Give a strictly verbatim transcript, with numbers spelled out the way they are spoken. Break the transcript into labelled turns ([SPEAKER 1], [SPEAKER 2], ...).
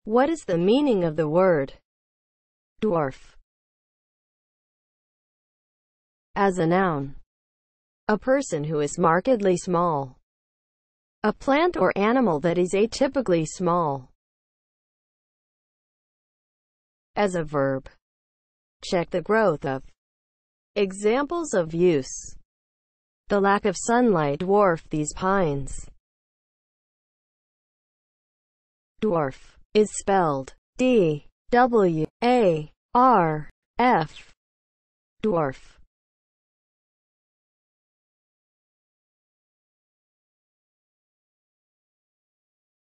[SPEAKER 1] What is the meaning of the word dwarf? As a noun, a person who is markedly small. A plant or animal that is atypically small. As a verb, check the growth of. Examples of use: the lack of sunlight dwarfed these pines. Dwarf is spelled D W A R F. Dwarf.